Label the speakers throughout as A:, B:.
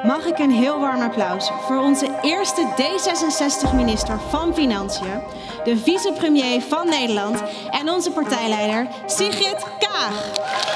A: mag ik een heel warm applaus voor onze eerste D66-minister van Financiën, de vicepremier van Nederland en onze partijleider Sigrid Kaag.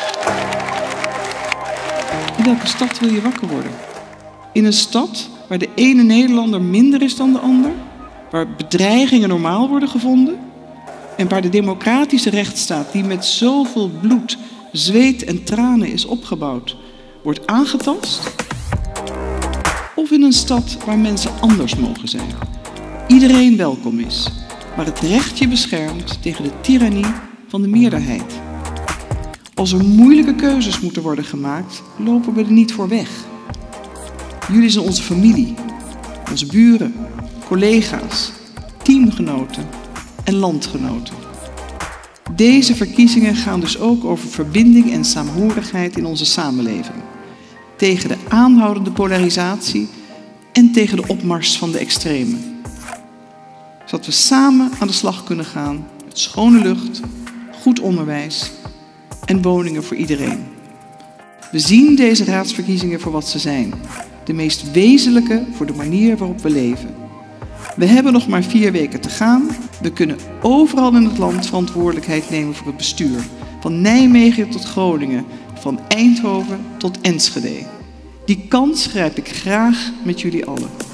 B: In welke stad wil je wakker worden? In een stad waar de ene Nederlander minder is dan de ander, waar bedreigingen normaal worden gevonden en waar de democratische rechtsstaat, die met zoveel bloed, zweet en tranen is opgebouwd, wordt aangetast? Of in een stad waar mensen anders mogen zijn, iedereen welkom is, waar het recht je beschermt tegen de tirannie van de meerderheid? Als er moeilijke keuzes moeten worden gemaakt, lopen we er niet voor weg. Jullie zijn onze familie, onze buren, collega's, teamgenoten en landgenoten. Deze verkiezingen gaan dus ook over verbinding en saamhorigheid in onze samenleving. Tegen de aanhoudende polarisatie en tegen de opmars van de extremen. Zodat we samen aan de slag kunnen gaan met schone lucht, goed onderwijs en woningen voor iedereen. We zien deze raadsverkiezingen voor wat ze zijn. De meest wezenlijke voor de manier waarop we leven. We hebben nog maar 4 weken te gaan. We kunnen overal in het land verantwoordelijkheid nemen voor het bestuur. Van Nijmegen tot Groningen, van Eindhoven tot Enschede. Die kans grijp ik graag met jullie allen.